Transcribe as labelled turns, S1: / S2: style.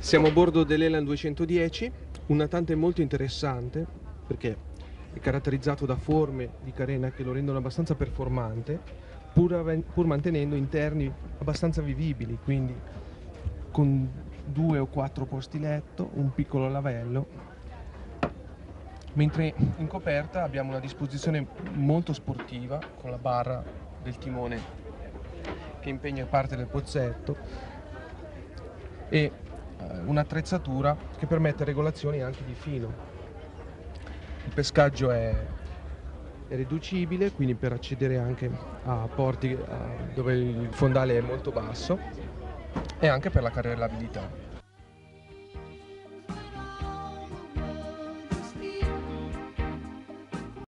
S1: Siamo a bordo dell'Elan 210, un natante molto interessante perché è caratterizzato da forme di carena che lo rendono abbastanza performante, pur mantenendo interni abbastanza vivibili, quindi con 2 o 4 posti letto, un piccolo lavello, mentre in coperta abbiamo una disposizione molto sportiva con la barra del timone che impegna parte del pozzetto e un'attrezzatura che permette regolazioni anche di fino. Il pescaggio è riducibile, quindi per accedere anche a porti dove il fondale è molto basso, e anche per la carrellabilità.